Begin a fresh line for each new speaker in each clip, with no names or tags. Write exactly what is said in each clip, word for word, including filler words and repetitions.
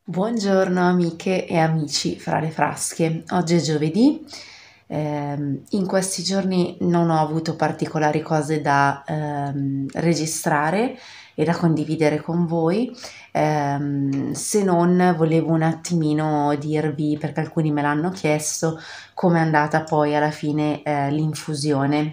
Buongiorno amiche e amici fra le frasche. Oggi è giovedì. Ehm, in questi giorni non ho avuto particolari cose da ehm, registrare e da condividere con voi, ehm, se non volevo un attimino dirvi, perché alcuni me l'hanno chiesto, come è andata poi alla fine eh, l'infusione.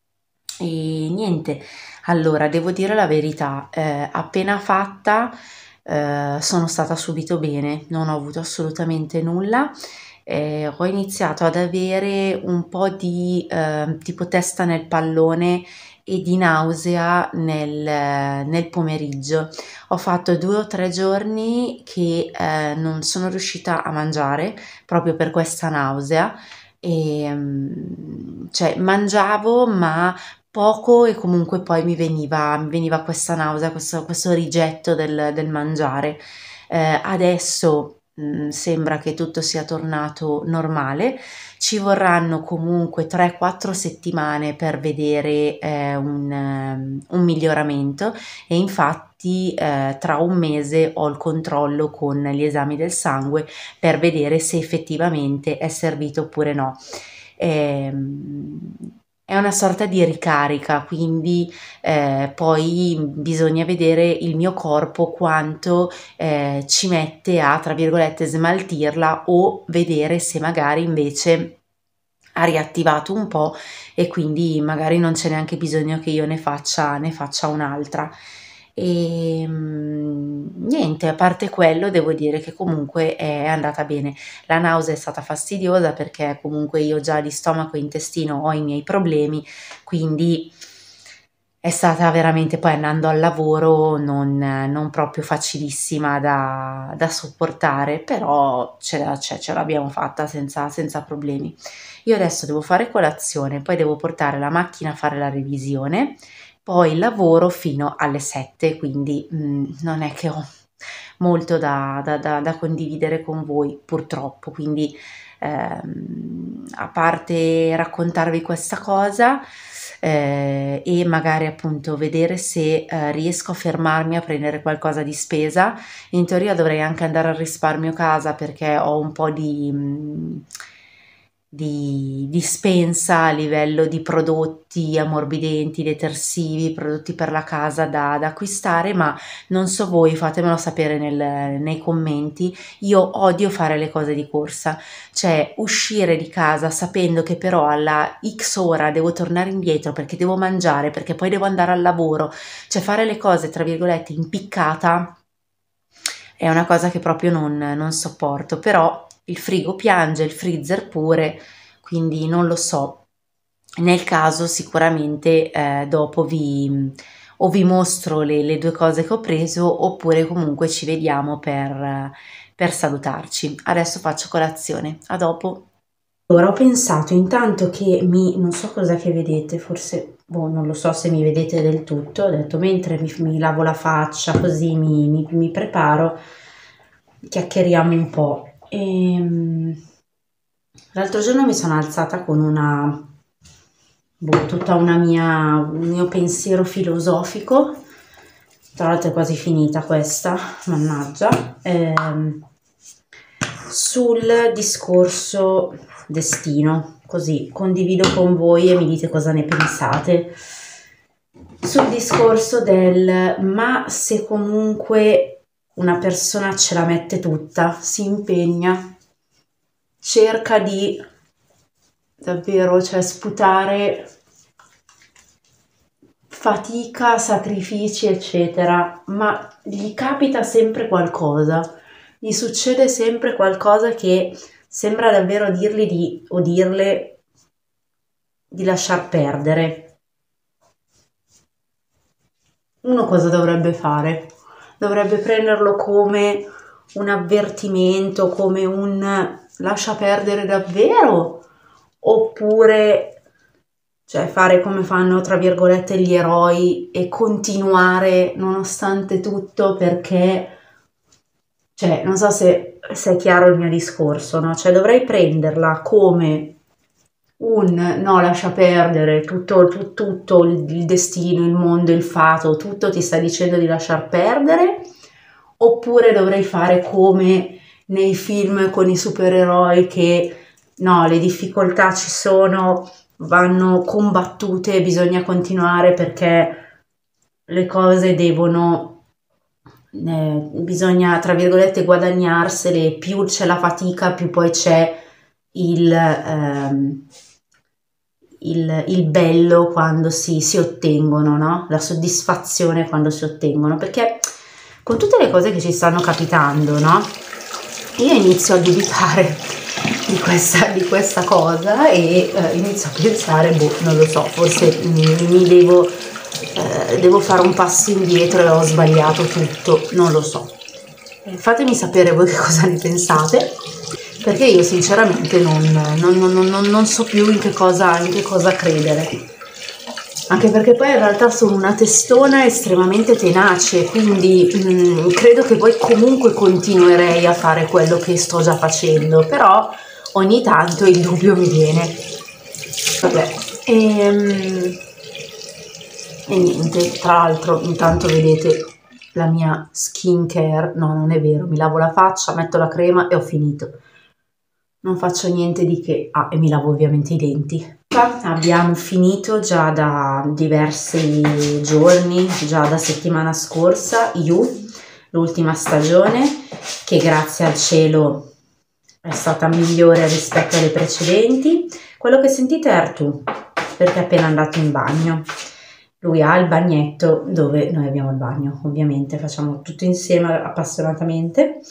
E niente, allora devo dire la verità, eh, appena fatta eh, sono stata subito bene, non ho avuto assolutamente nulla. Eh, ho iniziato ad avere un po' di eh, tipo testa nel pallone e di nausea nel, nel pomeriggio. Ho fatto due o tre giorni che eh, non sono riuscita a mangiare proprio per questa nausea. E, mm, cioè mangiavo ma poco e comunque poi mi veniva, mi veniva questa nausea, questo, questo rigetto del, del mangiare. Eh, adesso mh, sembra che tutto sia tornato normale. Ci vorranno comunque tre quattro settimane per vedere eh, un, ehm, un miglioramento e infatti eh, tra un mese ho il controllo con gli esami del sangue per vedere se effettivamente è servito oppure no. Ehm, è una sorta di ricarica, quindi eh, poi bisogna vedere il mio corpo quanto eh, ci mette a, tra virgolette, smaltirla o vedere se magari invece ha riattivato un po' e quindi magari non c'è neanche bisogno che io ne faccia, ne faccia un'altra. E mm, niente, a parte quello, devo dire che comunque è andata bene. La nausea è stata fastidiosa perché comunque io già di stomaco e intestino ho i miei problemi, quindi è stata veramente, poi andando al lavoro, non, non proprio facilissima da, da sopportare, però ce, la- cioè, ce l'abbiamo fatta senza, senza problemi. Io adesso devo fare colazione, poi devo portare la macchina a fare la revisione, poi lavoro fino alle sette, quindi mm, non è che ho molto da, da- da- da condividere con voi, purtroppo. Quindi, ehm, a parte raccontarvi questa cosa, eh, e magari appunto vedere se eh, riesco a fermarmi a prendere qualcosa di spesa. In teoria dovrei anche andare al risparmio casa perché ho un po' di, mh, di dispensa a livello di prodotti ammorbidenti, detersivi, prodotti per la casa da, da acquistare, ma non so voi, fatemelo sapere nel- nei commenti. Io odio fare le cose di corsa, cioè uscire di casa sapendo che però alla X ora devo tornare indietro perché devo mangiare, perché poi devo andare al lavoro, cioè fare le cose tra virgolette impiccata è una cosa che proprio non, non sopporto, però il frigo piange, il freezer pure, quindi non lo so. Nel caso sicuramente eh, dopo vi o vi mostro le, le due cose che ho preso oppure comunque ci vediamo per, per salutarci. Adesso faccio colazione, a dopo. Allora, ho pensato intanto che mi, non so cosa che vedete, forse, boh, non lo so se mi vedete del tutto, ho detto mentre mi, mi lavo la faccia, così mi, mi- mi preparo, chiacchieriamo un po'. Ehm, l'altro giorno mi sono alzata con una, boh, tutta una mia, un mio pensiero filosofico, tra l'altro è quasi finita questa, mannaggia, ehm, sul discorso destino, così condivido con voi e mi dite cosa ne pensate. Sul discorso del ma se comunque una persona ce la mette tutta, si impegna, cerca di davvero, cioè sputare fatica, sacrifici, eccetera, ma gli capita sempre qualcosa, gli succede sempre qualcosa che sembra davvero dirgli di, o dirle di lasciar perdere. Uno cosa dovrebbe fare? Dovrebbe prenderlo come un avvertimento, come un lascia perdere davvero? Oppure, cioè, fare come fanno, tra virgolette, gli eroi e continuare nonostante tutto perché, cioè, non so se, se è chiaro il mio discorso, no? Cioè, dovrei prenderla come un no, lascia perdere, tutto, tu- tutto il il destino, il mondo, il fato, tutto ti sta dicendo di lasciar perdere, oppure dovrei fare come nei film con i supereroi che no, le difficoltà ci sono, vanno combattute, bisogna continuare perché le cose devono, eh, bisogna tra virgolette guadagnarsele, più c'è la fatica più poi c'è il, ehm, il, il bello quando si, si ottengono, no? La soddisfazione quando si ottengono, perché con tutte le cose che ci stanno capitando, no? Io inizio a dubitare di questa, di questa cosa e eh, inizio a pensare, boh, non lo so, forse mi, mi devo, eh, devo fare un passo indietro e ho sbagliato tutto, non lo so. Eh, fatemi sapere voi che cosa ne pensate, perché io sinceramente non, non, non, non, non so più in che cosa, in che cosa credere. Anche perché poi in realtà sono una testona estremamente tenace, quindi mh, credo che poi comunque continuerei a fare quello che sto già facendo, però ogni tanto il dubbio mi viene. Vabbè, e, e niente, tra l'altro intanto vedete la mia skincare, no non è vero, mi lavo la faccia, metto la crema e ho finito. Non faccio niente di che, ah e mi lavo ovviamente i denti. Abbiamo finito già da diversi giorni, già da settimana scorsa, You, l'ultima stagione, che grazie al cielo è stata migliore rispetto alle precedenti. Quello che sentite è Artù, perché è appena andato in bagno. Lui ha il bagnetto dove noi abbiamo il bagno, ovviamente, facciamo tutto insieme appassionatamente.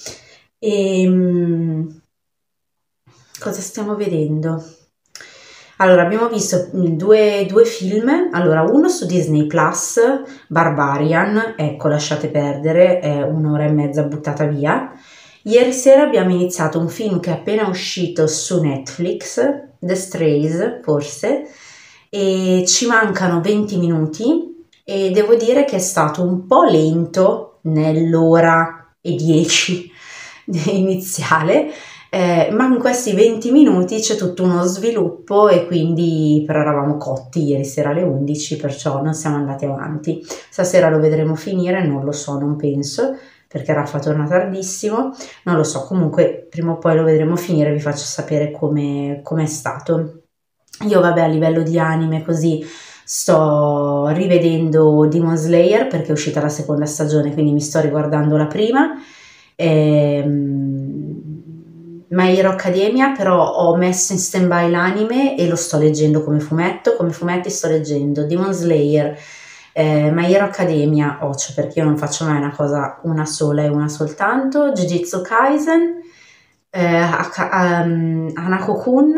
E cosa stiamo vedendo? Allora, abbiamo visto due, due film, allora uno su Disney Plus, Barbarian, ecco lasciate perdere, è un'ora e mezza buttata via. Ieri sera abbiamo iniziato un film che è appena uscito su Netflix, The Strays forse, e ci mancano venti minuti e devo dire che è stato un po' lento nell'ora e dieci iniziale, Eh, ma in questi venti minuti c'è tutto uno sviluppo e quindi però eravamo cotti ieri sera alle undici, perciò non siamo andati avanti. Stasera lo vedremo finire, non lo so, non penso, perché Raffa torna tardissimo, non lo so, comunque prima o poi lo vedremo finire, vi faccio sapere come è stato. Io vabbè a livello di anime così sto rivedendo Demon Slayer perché è uscita la seconda stagione, quindi mi sto riguardando la prima. Ehm, My Hero Academia però ho messo in stand by l'anime e lo sto leggendo come fumetto, come fumetti sto leggendo Demon Slayer, eh, My Hero Academia, occhio perché io non faccio mai una cosa una sola e una soltanto, Jujutsu Kaisen, eh, um, Hanako-kun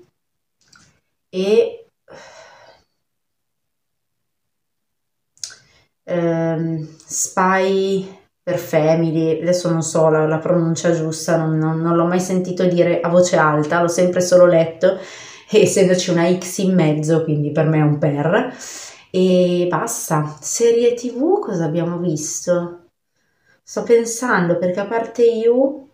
e um, Spy per Family, adesso non so la, la pronuncia giusta, non, non, non l'ho mai sentito dire a voce alta, l'ho sempre solo letto, e essendoci una X in mezzo, quindi per me è un per. E basta. Serie tv cosa abbiamo visto? Sto pensando, perché a parte You,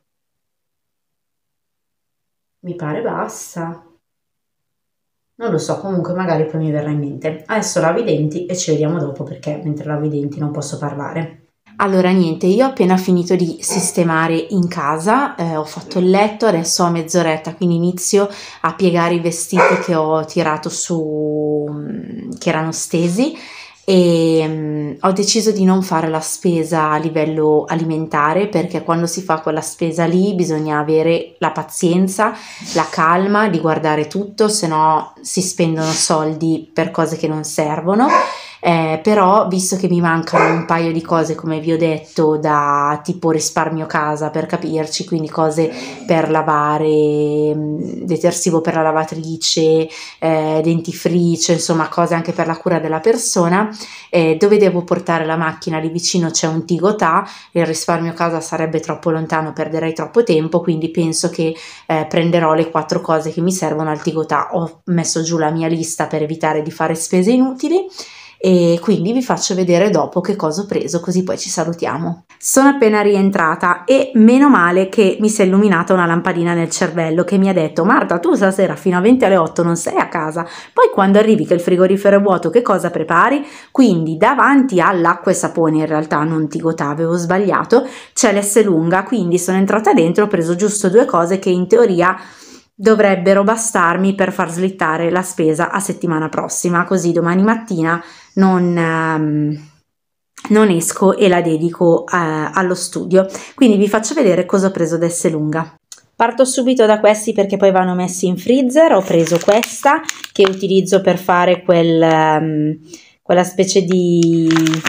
mi pare basta. Non lo so, comunque magari poi mi verrà in mente. Adesso lavo i denti e ci vediamo dopo, perché mentre lavo i denti non posso parlare. Allora niente, io ho appena finito di sistemare in casa, eh, ho fatto il letto, adesso ho mezz'oretta, quindi inizio a piegare i vestiti che ho tirato su, che erano stesi, e um, ho deciso di non fare la spesa a livello alimentare perché quando si fa quella spesa lì bisogna avere la pazienza, la calma di guardare tutto, se no si spendono soldi per cose che non servono. Eh, però visto che mi mancano un paio di cose come vi ho detto, da tipo risparmio casa per capirci, quindi cose per lavare, detersivo per la lavatrice, eh, dentifricio, insomma cose anche per la cura della persona, eh, dove devo portare la macchina, lì vicino c'è un Tigotà, il risparmio casa sarebbe troppo lontano, perderei troppo tempo, quindi penso che eh, prenderò le quattro cose che mi servono al Tigotà. Ho messo giù la mia lista per evitare di fare spese inutili e quindi vi faccio vedere dopo che cosa ho preso, così poi ci salutiamo. Sono appena rientrata e meno male che mi si è illuminata una lampadina nel cervello che mi ha detto: Marta, tu stasera fino a venti alle otto non sei a casa, poi quando arrivi che il frigorifero è vuoto che cosa prepari? Quindi davanti all'acqua e sapone, in realtà non Tigotà, avevo sbagliato, c'è l'Esselunga, quindi sono entrata dentro, ho preso giusto due cose che in teoria dovrebbero bastarmi per far slittare la spesa a settimana prossima, così domani mattina non, um, non esco e la dedico uh, allo studio. Quindi vi faccio vedere cosa ho preso da Esselunga. Parto subito da questi perché poi vanno messi in freezer. Ho preso questa che utilizzo per fare quel, um, quella specie di...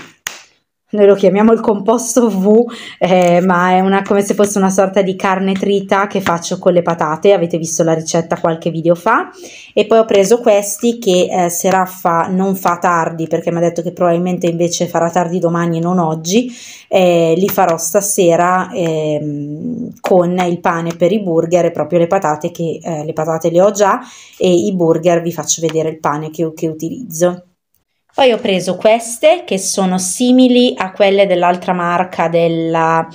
noi lo chiamiamo il composto V, eh, ma è una, come se fosse una sorta di carne trita che faccio con le patate. Avete visto la ricetta qualche video fa. E poi ho preso questi che eh, Seraffa non fa tardi, perché mi ha detto che probabilmente invece farà tardi domani e non oggi. Eh, li farò stasera eh, con il pane per i burger e proprio le patate, che eh, le patate le ho già, e i burger vi faccio vedere il pane che, che utilizzo. Poi ho preso queste che sono simili a quelle dell'altra marca, della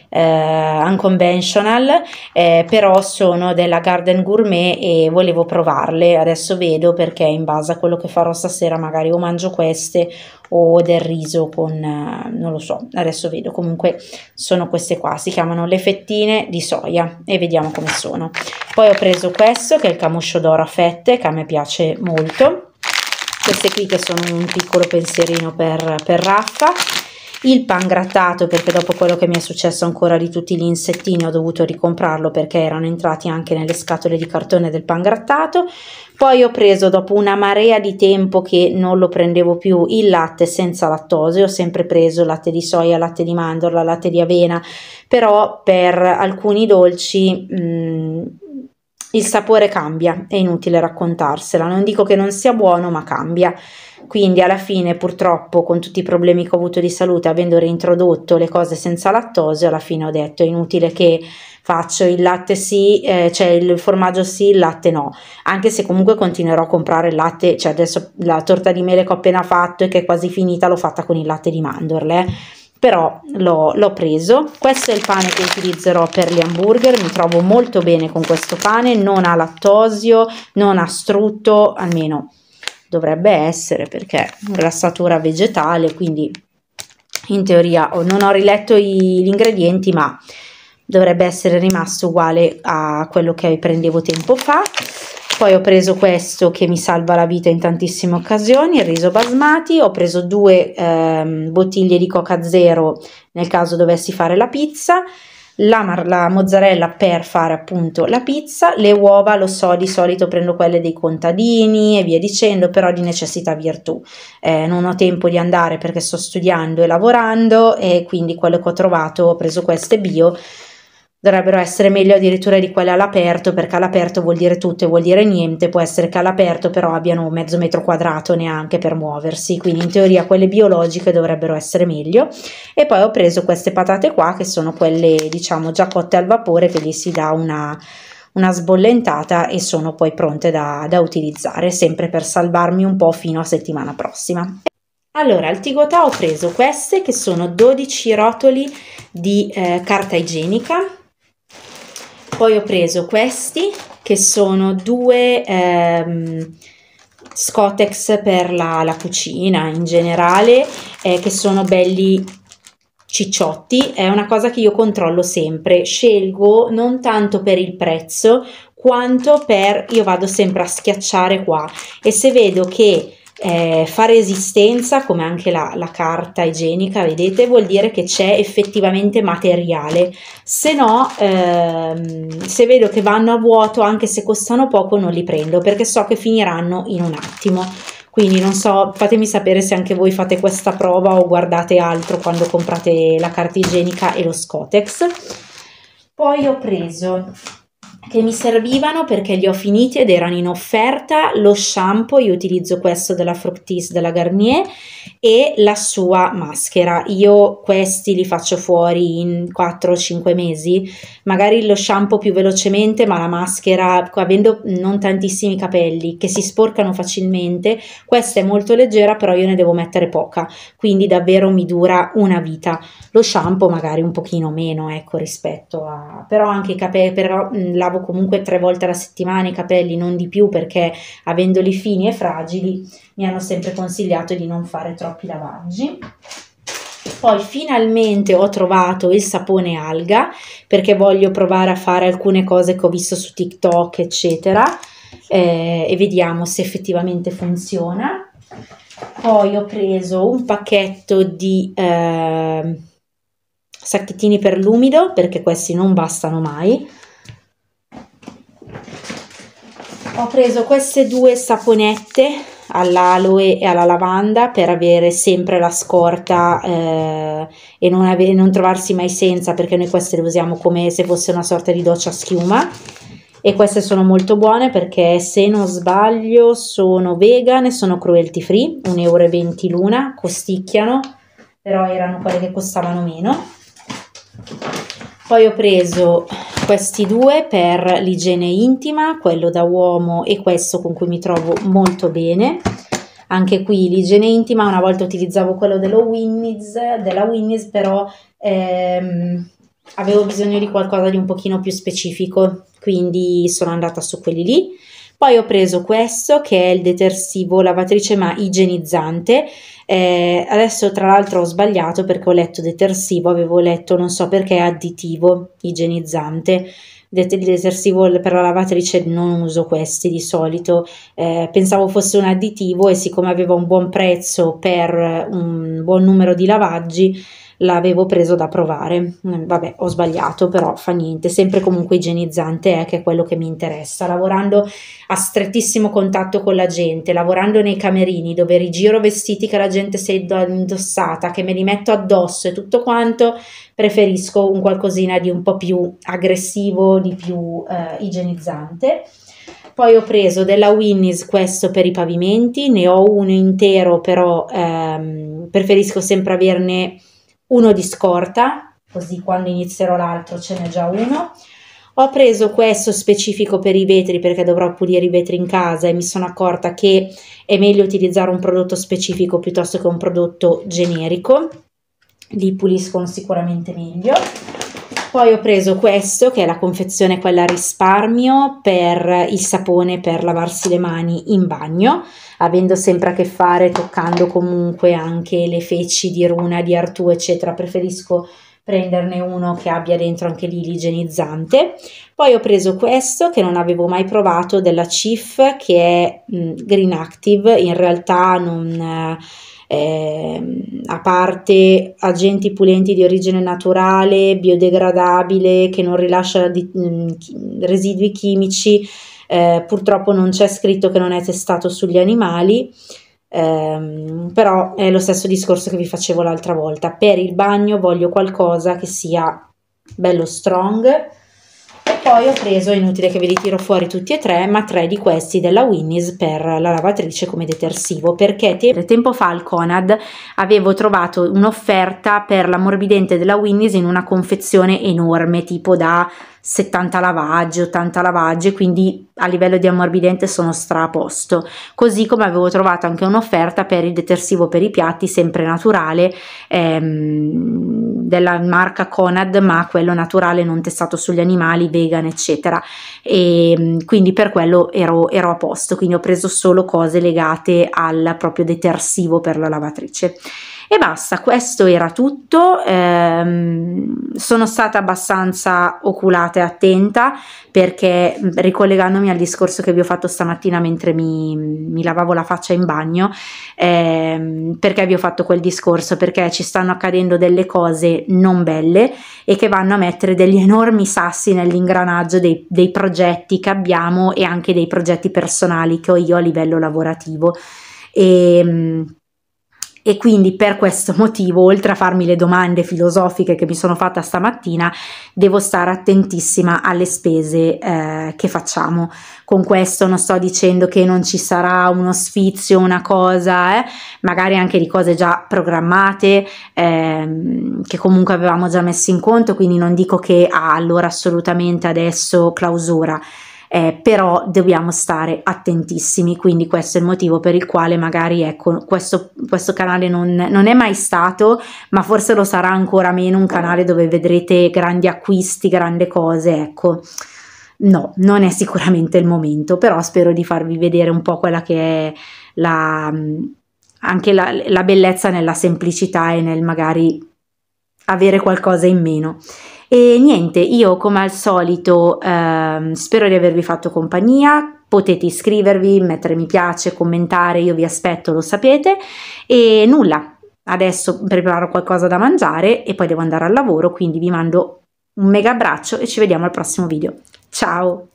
eh, Unconventional, eh, però sono della Garden Gourmet e volevo provarle. Adesso vedo, perché in base a quello che farò stasera magari o mangio queste o del riso con, eh, non lo so, adesso vedo. Comunque sono queste qua, si chiamano le fettine di soia e vediamo come sono. Poi ho preso questo che è il camoscio d'oro a fette, che a me piace molto. Queste qui che sono un piccolo pensierino per, per Raffa, il pan grattato, perché dopo quello che mi è successo ancora di tutti gli insettini ho dovuto ricomprarlo perché erano entrati anche nelle scatole di cartone del pan grattato. Poi ho preso, dopo una marea di tempo che non lo prendevo più, il latte senza lattosio. Ho sempre preso latte di soia, latte di mandorla, latte di avena, però per alcuni dolci mh, il sapore cambia, è inutile raccontarsela, non dico che non sia buono, ma cambia. Quindi alla fine, purtroppo, con tutti i problemi che ho avuto di salute, avendo reintrodotto le cose senza lattosio, alla fine ho detto è inutile che faccio il latte sì, eh, cioè il formaggio sì, il latte no, anche se comunque continuerò a comprare il latte. Cioè adesso la torta di mele che ho appena fatto e che è quasi finita l'ho fatta con il latte di mandorle, eh. Però l'ho preso. Questo è il pane che utilizzerò per gli hamburger, mi trovo molto bene con questo pane, non ha lattosio, non ha strutto, almeno dovrebbe essere, perché è grassatura vegetale, quindi in teoria non ho riletto i, gli ingredienti, ma dovrebbe essere rimasto uguale a quello che prendevo tempo fa. Poi ho preso questo che mi salva la vita in tantissime occasioni, il riso basmati. Ho preso due ehm, bottiglie di Coca Zero nel caso dovessi fare la pizza, la, la mozzarella per fare appunto la pizza, le uova, lo so, di solito prendo quelle dei contadini e via dicendo, però di necessità virtù. Eh, non ho tempo di andare perché sto studiando e lavorando, e quindi quello che ho trovato, ho preso queste bio. Dovrebbero essere meglio addirittura di quelle all'aperto, perché all'aperto vuol dire tutto e vuol dire niente. Può essere che all'aperto però abbiano mezzo metro quadrato neanche per muoversi, quindi in teoria quelle biologiche dovrebbero essere meglio. E poi ho preso queste patate qua, che sono quelle diciamo già cotte al vapore, che gli si dà una, una sbollentata e sono poi pronte da, da utilizzare, sempre per salvarmi un po' fino a settimana prossima. Allora, al Tigotà ho preso queste che sono dodici rotoli di eh, carta igienica. Poi ho preso questi che sono due ehm, Scotex per la, la cucina in generale, eh, che sono belli cicciotti. È una cosa che io controllo sempre, scelgo non tanto per il prezzo quanto per, io vado sempre a schiacciare qua e se vedo che Eh, fa resistenza, come anche la, la carta igienica, vedete, vuol dire che c'è effettivamente materiale. Se no, ehm, se vedo che vanno a vuoto, anche se costano poco, non li prendo, perché so che finiranno in un attimo. Quindi non so, fatemi sapere se anche voi fate questa prova o guardate altro quando comprate la carta igienica e lo Scotex. Poi ho preso,
che mi servivano perché li ho finiti ed erano in offerta. Lo shampoo, io utilizzo questo della Fructis della Garnier, e la sua maschera. Io questi li faccio fuori in quattro cinque mesi, magari lo shampoo più velocemente, ma la maschera, avendo non tantissimi capelli che si sporcano facilmente, questa è molto leggera, però io ne devo mettere poca, quindi davvero mi dura una vita. Lo shampoo magari un pochino meno, ecco, rispetto a... però anche i capelli, però mh, lavo comunque tre volte alla settimana i capelli, non di più, perché avendoli fini e fragili mi hanno sempre consigliato di non fare troppi lavaggi. Poi finalmente ho trovato il sapone alga, perché voglio provare a fare alcune cose che ho visto su TikTok eccetera, eh, e vediamo se effettivamente funziona. Poi ho preso un pacchetto di eh, sacchettini per l'umido, perché questi non bastano mai. Ho preso queste due saponette all'aloe e alla lavanda per avere sempre la scorta eh, e non, avere, non trovarsi mai senza, perché noi queste le usiamo come se fosse una sorta di doccia a schiuma. E queste sono molto buone perché, se non sbaglio, sono vegan e sono cruelty free, un euro e venti l'una, costicchiano, però erano quelle che costavano meno. Poi ho preso questi due per l'igiene intima, quello da uomo e questo con cui mi trovo molto bene. Anche qui l'igiene intima, una volta utilizzavo quello dello Winnie's, della Winnie's, però ehm, avevo bisogno di qualcosa di un pochino più specifico, quindi sono andata su quelli lì. Poi ho preso questo che è il detersivo lavatrice ma igienizzante. Eh, adesso tra l'altro ho sbagliato perché ho letto detersivo, avevo letto non so perché additivo igienizzante. Il detersivo per la lavatrice non uso questi di solito, eh, pensavo fosse un additivo, e siccome aveva un buon prezzo per un buon numero di lavaggi l'avevo preso da provare. Vabbè, ho sbagliato, però fa niente, sempre comunque igienizzante, eh, che è quello che mi interessa. Lavorando a strettissimo contatto con la gente, lavorando nei camerini dove rigiro vestiti che la gente si è indossata, che me li metto addosso e tutto quanto, preferisco un qualcosina di un po' più aggressivo, di più eh, igienizzante. Poi ho preso della Winnie's questo per i pavimenti, ne ho uno intero, però ehm, preferisco sempre averne uno di scorta, così quando inizierò l'altro ce n'è già uno. Ho preso questo specifico per i vetri perché dovrò pulire i vetri in casa, e mi sono accorta che è meglio utilizzare un prodotto specifico piuttosto che un prodotto generico, li puliscono sicuramente meglio. Poi ho preso questo che è la confezione quella a risparmio per il sapone per lavarsi le mani in bagno, avendo sempre a che fare, toccando comunque anche le feci di Runa, di Artù eccetera, preferisco prenderne uno che abbia dentro anche lì l'igienizzante. Poi ho preso questo che non avevo mai provato, della Cif, che è mh, Green Active, in realtà non... Eh, a parte agenti pulenti di origine naturale, biodegradabile, che non rilascia di, mh, residui chimici, eh, purtroppo non c'è scritto che non è testato sugli animali, ehm, però è lo stesso discorso che vi facevo l'altra volta. Per il bagno voglio qualcosa che sia bello strong. E poi ho preso, è inutile che ve li tiro fuori tutti e tre, ma tre di questi della Winnie's per la lavatrice come detersivo, perché te tempo fa al Conad avevo trovato un'offerta per l'ammorbidente della Winnie's in una confezione enorme, tipo da settanta lavaggi, ottanta lavaggi, quindi a livello di ammorbidente sono stra a posto. Così come avevo trovato anche un'offerta per il detersivo per i piatti, sempre naturale, ehm, della marca Conad, ma quello naturale, non testato sugli animali, vegan eccetera, e quindi per quello ero, ero a posto. Quindi ho preso solo cose legate al proprio detersivo per la lavatrice. E basta, questo era tutto. ehm, sono stata abbastanza oculata e attenta, perché ricollegandomi al discorso che vi ho fatto stamattina mentre mi, mi lavavo la faccia in bagno, ehm, perché vi ho fatto quel discorso? Perché ci stanno accadendo delle cose non belle e che vanno a mettere degli enormi sassi nell'ingranaggio dei, dei progetti che abbiamo, e anche dei progetti personali che ho io a livello lavorativo. E E quindi per questo motivo, oltre a farmi le domande filosofiche che mi sono fatta stamattina, devo stare attentissima alle spese eh, che facciamo. Con questo non sto dicendo che non ci sarà uno sfizio, una cosa, eh, magari anche di cose già programmate, ehm, che comunque avevamo già messo in conto, quindi non dico che ah, allora assolutamente adesso clausura. Eh, però dobbiamo stare attentissimi, quindi questo è il motivo per il quale magari ecco questo, questo canale non, non è mai stato, ma forse lo sarà ancora meno un canale dove vedrete grandi acquisti, grandi cose, ecco no, non è sicuramente il momento, però spero di farvi vedere un po' quella che è la, anche la, la bellezza nella semplicità e nel magari avere qualcosa in meno. E niente, io come al solito ehm, spero di avervi fatto compagnia, potete iscrivervi, mettere mi piace, commentare, io vi aspetto, lo sapete, e nulla, adesso preparo qualcosa da mangiare e poi devo andare al lavoro, quindi vi mando un mega abbraccio e ci vediamo al prossimo video. Ciao!